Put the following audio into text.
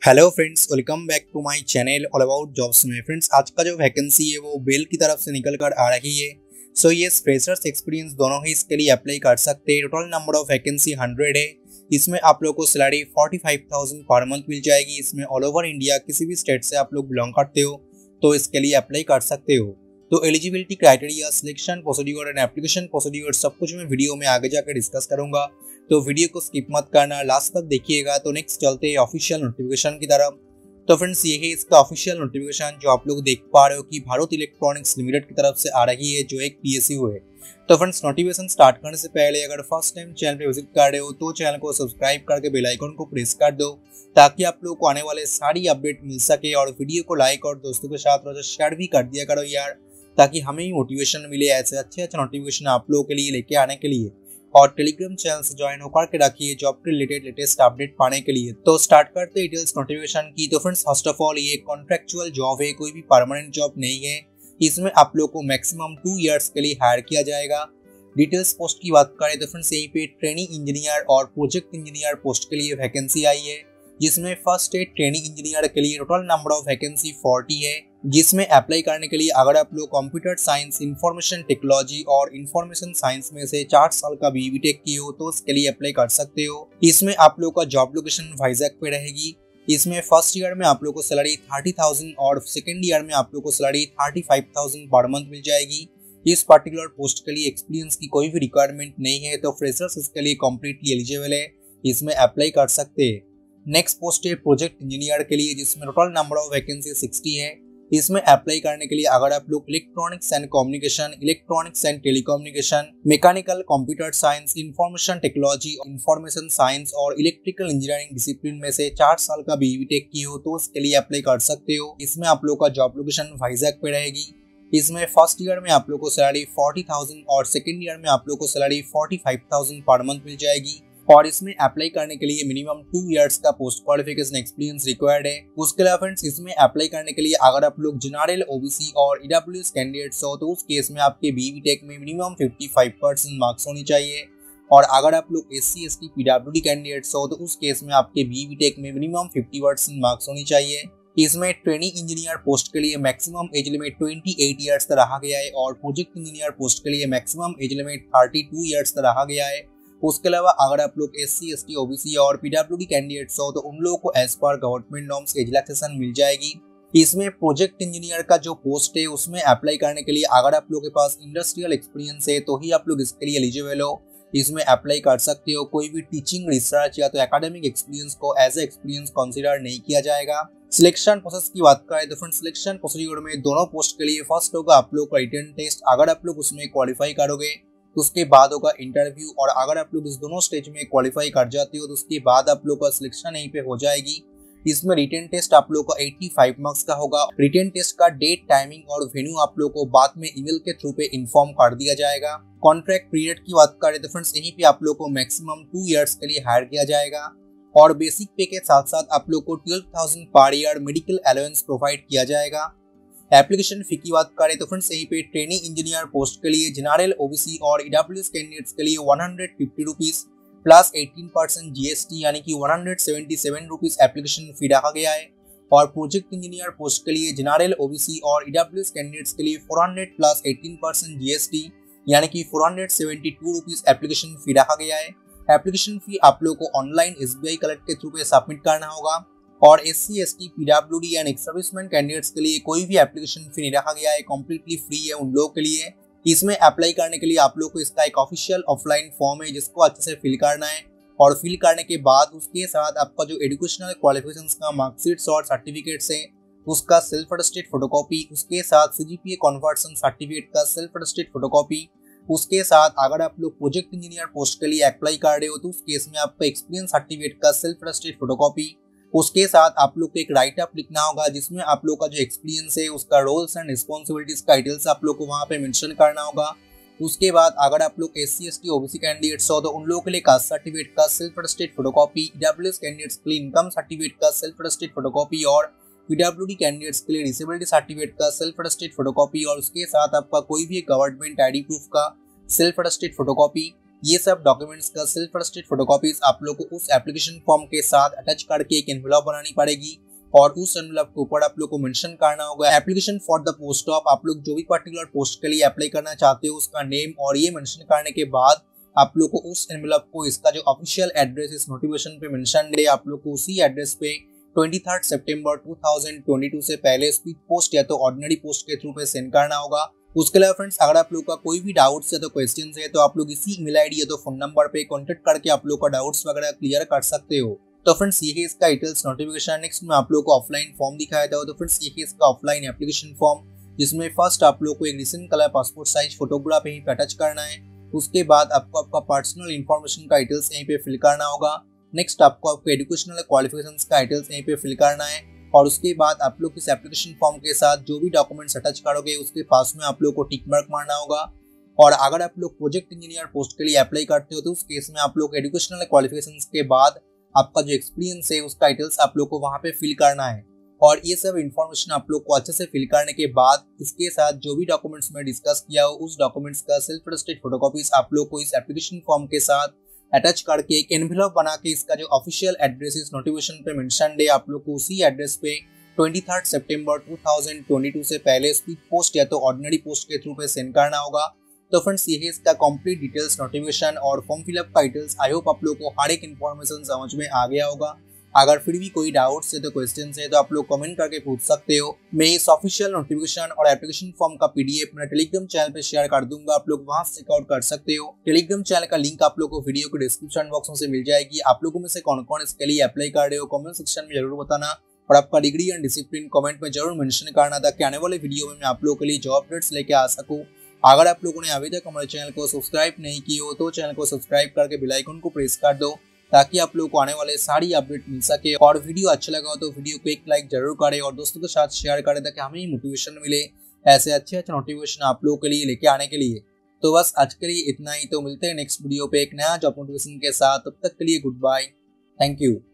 Hello friends, welcome back to my channel all about jobs में। Friends, आज का जो वैकेंसी है वो बेल की तरफ से निकल कर आ रही है। सो ये फ्रेशर्स एक्सपीरियंस दोनों ही इसके लिए अप्लाई कर सकते हैं। टोटल नंबर ऑफ वैकेंसी 100 है। इसमें आप लोग को सैलरी 45,000 पर मंथ मिल जाएगी। इसमें ऑल ओवर इंडिया किसी भी स्टेट से आप लोग बिलोंग करते हो तो इसके लिए अप्लाई कर सकते हो। तो eligibility criteria, selection procedure and application procedure सब कुछ मैं वीडियो में आगे जाकर डिस्कस करूंगा, तो वीडियो को स्किप मत करना, लास्ट तक देखिएगा। तो नेक्स्ट चलते हैं ऑफिशियल नोटिफिकेशन की तरफ। तो फ्रेंड्स, ये है इसका ऑफिशियल नोटिफिकेशन जो आप लोग देख पा रहे हो कि भारत इलेक्ट्रॉनिक्स लिमिटेड की तरफ से आ रही है, जो एक पीएसयू है। तो फ्रेंड्स, नोटिफिकेशन स्टार्ट करने से पहले अगर फर्स्ट टाइम चैनल पे विजिट कर रहे हो तो चैनल को सब्सक्राइब करके बेल आइकन को प्रेस कर दो, ताकि आप लोगों को आने वाले सारी अपडेट मिल सके। और वीडियो को लाइक और दोस्तों के साथ शेयर भी कर दिया करो यार, ताकि हमें भी मोटिवेशन मिले ऐसे अच्छे नोटिफिकेशन आप लोगों के लिए लेके आने के लिए। और टेलीग्राम चैनल से ज्वाइन होकर के रखिए जॉब के रिलेटेड लेटेस्ट अपडेट पाने के लिए। तो स्टार्ट करते हैं डिटेल्स नोटिफिकेशन की। तो फ्रेंड्स, फर्स्ट ऑफ ऑल ये कॉन्ट्रैक्चुअल जॉब है, कोई भी परमानेंट जॉब नहीं है। इसमें आप लोग को मैक्सिमम 2 इयर्स के लिए हायर किया जाएगा। डिटेल्स पोस्ट की बात करें तो फ्रेंड्स, यहीं पे ट्रेनिंग इंजीनियर और प्रोजेक्ट इंजीनियर पोस्ट के लिए वैकेंसी आई है, जिसमें फर्स्ट है ट्रेनिंग इंजीनियर के लिए टोटल नंबर ऑफ वैकेंसी 40 है। जिसमें अप्लाई करने के लिए अगर आप लोग कंप्यूटर साइंस, इंफॉर्मेशन टेक्नोलॉजी और इंफॉर्मेशन साइंस में से 4 साल का बीई टेक किए हो तो इसके लिए अप्लाई कर सकते हो। इसमें आप लोग का जॉब लोकेशन वाइजैक पे रहेगी। इसमें फर्स्ट ईयर में आप लोग को सैलरी 30,000 और सेकेंड ईयर में आप लोग को सैलरी 35,000 पर मंथ मिल जाएगी। इस पर्टिकुलर पोस्ट के लिए एक्सपीरियंस की कोई भी रिक्वायरमेंट नहीं है, तो फ्रेशर्स इसके लिए कम्प्लीटली एलिजिबल है, इसमें अप्लाई कर सकते हैं। नेक्स्ट पोस्ट है प्रोजेक्ट इंजीनियर के लिए, जिसमें टोटल नंबर ऑफ वैकेंसी 60 है। इसमें अप्लाई करने के लिए अगर आप लोग electronics and communication, electronics and telecommunication, mechanical, computer science, information technology, information science और इलेक्ट्रिकल इंजीनियरिंग डिसिप्लिन में से 4 साल का बीई टेक की हो तो इसके लिए अप्लाई कर सकते हो। इसमें आप लोग का जॉब लोकेशन वाइजैक पे रहेगी। इसमें फर्स्ट ईयर में आप लोग को सैलरी 40,000 और सेकेंड ईयर में आप लोग को सैलरी 45,000 पर मंथ मिल जाएगी। और इसमें अप्लाई करने के लिए मिनिमम 2 इयर्स का पोस्ट क्वालिफिकेशन एक्सपीरियंस रिक्वायर्ड है। उसके अलावा फ्रेंड्स, इसमें अप्लाई करने के लिए अगर आप लोग जनरल, ओबीसी और ईडब्ल्यूएस कैंडिडेट्स हो तो उस केस में आपके बीई टेक में मिनिमम 55% मार्क्स होनी चाहिए। और अगर आप लोग एससी, एसटी, पीडब्ल्यूडी कैंडिडेट्स हो तो उस केस में आपके बीई टेक में मिनिमम 50% मार्क्स होनी चाहिए। इसमें ट्रेनिंग इंजीनियर पोस्ट के लिए मैक्सिमम एज लिमिट 28 ईयर्स तक रखा गया है और प्रोजेक्ट इंजीनियर पोस्ट के लिए मैक्सिमम एज लिमिट 32 ईयर्स तक रखा गया है। उसके अलावा अगर आप लोग एससी, एसटी, ओबीसी और पीडब्ल्यूडी कैंडिडेट्स हो तो उन लोगों को एज पर गवर्नमेंट नॉर्म्स एज रिलैक्सेशन मिल जाएगी। इसमें प्रोजेक्ट इंजीनियर का जो पोस्ट है उसमें अप्लाई करने के लिए अगर आप लोगों के पास इंडस्ट्रियल एक्सपीरियंस है तो ही आप लोग इसके लिए एलिजिबल हो, इसमें अप्लाई कर सकते हो। कोई भी टीचिंग, रिसर्च या तो एकेडमिक एक्सपीरियंस को एज ए एक्सपीरियंस कंसीडर नहीं किया जाएगा। सिलेक्शन प्रोसेस की बात करें तो फ्रेंड्स, सिलेक्शन प्रोसीड्यूर में दोनों पोस्ट के लिए फर्स्ट होगा आप लोग का रिटन टेस्ट। अगर आप लोग उसमें क्वालिफाई करोगे तो उसके बाद होगा इंटरव्यू, और अगर आप लोग इस दोनों स्टेज में क्वालिफाई कर जाते हो तो उसके बाद आप लोग का सिलेक्शन यहीं पे हो जाएगी। इसमें रिटन टेस्ट आप लोग का 85 मार्क्स का होगा। रिटन टेस्ट का डेट, टाइमिंग और वेन्यू आप लोग को बाद में ईमेल के थ्रू पे इन्फॉर्म कर दिया जाएगा। कॉन्ट्रैक्ट पीरियड की बात करें तो फ्रेंड्स, यहीं पे आप लोग को मैक्सिमम 2 इयर्स के लिए हायर किया जाएगा। और बेसिक पे के साथ साथ आप लोग को 12,000 per year medical allowance provide किया जाएगा। एप्लीकेशन फी की बात करें तो फ्रेंड्स, यहीं पे ट्रेनिंग इंजीनियर पोस्ट के लिए जनरल, ओबीसी और ईडब्ल्यूएस कैंडिडेट्स के लिए 150 रुपीज प्लस 18% जीएसटी यानी कि 177 रुपीज एप्लीकेशन फी रखा गया है। और प्रोजेक्ट इंजीनियर पोस्ट के लिए जनरल, ओबीसी और ईडब्ल्यूएस कैंडिडेट्स के लिए 400 प्लस 18% जीएसटी यानी कि 472 रुपीज एप्लीकेशन फी रखा गया है। एप्लीकेशन फी आप लोग को ऑनलाइन एसबीआई कलेक्ट के थ्रू पे सबमिट करना होगा। और SC, ST, PWD and ex serviceman candidates के लिए कोई भी एप्लीकेशन फी नहीं रखा गया है, कम्प्लीटली फ्री है उन लोगों के लिए। इसमें अप्लाई करने के लिए आप लोग को इसका एक ऑफिशियल ऑफलाइन फॉर्म है जिसको अच्छे से फिल करना है। और फिल करने के बाद उसके साथ आपका जो एजुकेशनल क्वालिफिकेशंस का मार्कशीट्स और सर्टिफिकेट्स है उसका सेल्फ अटेस्टेड फोटोकॉपी, उसके साथ सीजीपीए कन्वर्जन सर्टिफिकेट का सेल्फ अटेस्टेड फोटोकॉपी, उसके साथ अगर आप लोग प्रोजेक्ट इंजीनियर पोस्ट के लिए अप्लाई कर रहे हो तो उस केस में आपका एक्सपीरियंस सर्टिफिकेट का सेल्फ अटेस्टेड फोटोकॉपी, उसके साथ आप लोग को एक राइट अप लिखना होगा जिसमें आप लोग का जो एक्सपीरियंस है उसका रोल्स एंड रिस्पॉन्सिबिलिटीज का डिटेल्स आप लोग को वहां पे मेंशन करना होगा। उसके बाद अगर आप लोग एससी, एसटी, ओबीसी कैंडिडेट्स हो तो उन लोगों के लिए कास्ट सर्टिफिकेट का self attested photocopy, EWS candidates के लिए इनकम सर्टिफिकेट का सेल्फ अटेस्टेड फोटोकॉपी और पीडब्ल्यूडी कैंडिडेट्स के लिए डिसेबिलिटी सर्टिफिकेट का सेल्फ अटेस्टेड फोटोकॉपी और उसके साथ आपका कोई भी गवर्नमेंट आईडी प्रूफ का सेल्फ अटेस्टेड फोटोकॉपी। ये सब डॉक्यूमेंट्स का सेल्फ अटेस्टेड फोटोकॉपीज आप लोग को उस एप्लीकेशन फॉर्म के साथ अटैच करके एक एनवेलप बनानी पड़ेगी और उस एनवेलप के ऊपर आप लोग को मेंशन करना होगा application for the post of. आप लोग जो भी पर्टिकुलर पोस्ट के लिए अप्लाई करना चाहते हो उसका नेम और ये मेंशन करने के बाद आप लोग को उस एनवेलप को इसका जो ऑफिशियल एड्रेस इस नोटिफिकेशन पे मेंशन है आप लोग को उसी एड्रेस पे 23 सितंबर 2022 से पहले स्पीड पोस्ट या तो ऑर्डिनरी पोस्ट के थ्रू पे सेंड करना होगा। उसके अलावा फ्रेंड्स अगर आप लोग का कोई भी डाउट्स है तो क्वेश्चंस है तो आप लोग इसी ईमेल आईडी या तो फोन नंबर पे कांटेक्ट करके आप लोग का डाउट्स वगैरह क्लियर कर सकते हो। तो फ्रेंड्स ये है इसका डिटेल्स नोटिफिकेशन। नेक्स्ट में आप लोग को ऑफलाइन फॉर्म दिखाया था तो फ्रेंड्स ये है इसका ऑफलाइन एप्लीकेशन फॉर्म जिसमें फर्स्ट आप लोग को एक recent colour passport size photograph यहीं पे अटैच करना है। उसके बाद आपको आपका पर्सनल इन्फॉर्मेशन का डिटेल्स यहीं पे फिल करना होगा। नेक्स्ट आपको आपको एजुकेशनल क्वालिफिकेशंस का डिटेल्स यहीं पे फिल करना है और उसके बाद आप लोग इस एप्लीकेशन फॉर्म के साथ जो भी डॉक्यूमेंट्स अटैच करोगे उसके पास में आप लोग को टिक मार्क मारना होगा। और अगर आप लोग प्रोजेक्ट इंजीनियर पोस्ट के लिए अप्लाई करते हो तो उस केस में आप लोग एजुकेशनल क्वालिफिकेशंस के बाद आपका जो एक्सपीरियंस है उसका डिटेल्स आप लोग को वहां पे फिल करना है। और ये सब इन्फॉर्मेशन आप लोग को अच्छे से फिल करने के बाद इसके साथ जो भी डॉक्यूमेंट्स में डिस्कस किया हो उस डॉक्यूमेंट्स का सेल्फ अटेस्टेड फोटोकॉपीज आप लोग को इस एप्लीकेशन फॉर्म के साथ अटैच करके एक एनवेलप बना के इसका जो ऑफिशियल एड्रेस इस नोटिफिकेशन पे मेंशन है आप लोग को उसी एड्रेस पे 23 सितंबर 2022 से पहले स्पीड पोस्ट या तो ऑर्डिनरी पोस्ट के थ्रू पे सेंड करना होगा। तो फ्रेंड्स ये है इसका कंप्लीट डिटेल्स नोटिफिकेशन और फॉर्म फिलअप का डिटेल्स। आई होप आप लोग को हर एक इन्फॉर्मेशन समझ में आ गया होगा। अगर फिर भी कोई डाउट्स है तो क्वेश्चन है तो आप लोग कमेंट करके पूछ सकते हो। मैं इस ऑफिशियल नोटिफिकेशन और एप्लीकेशन फॉर्म का पीडीएफ मेरे टेलीग्राम चैनल पे शेयर कर दूंगा, आप लोग वहां से चेकआउट कर सकते हो। टेलीग्राम चैनल का लिंक आप लोग को वीडियो के डिस्क्रिप्शन बॉक्स में से मिल जाएगी। आप लोगों में से कौन कौन इसके लिए अप्लाई कर रहे हो कमेंट सेक्शन में जरूर बताना और आपका डिग्री एंड डिसिप्लिन कमेंट में जरूर मेंशन करना था कि आने वाले वीडियो में मैं आप लोगों के लिए जॉब अपडेट्स लेके आ सकूं। अगर आप लोगों ने अभी तक हमारे चैनल को सब्सक्राइब नहीं की हो तो चैनल को सब्सक्राइब करके बेल आइकन को प्रेस कर दो ताकि आप लोगों को आने वाले सारी अपडेट मिल सके। और वीडियो अच्छा लगा हो तो वीडियो को एक लाइक जरूर करें और दोस्तों के साथ शेयर करें ताकि हमें मोटिवेशन मिले ऐसे अच्छे अच्छे नोटिफिकेशन आप लोगों के लिए लेके आने के लिए। तो बस आज के लिए इतना ही। तो मिलते हैं नेक्स्ट वीडियो पे एक नया जॉब नोटिफिकेशन के साथ। तब तक के लिए गुड बाय, थैंक यू।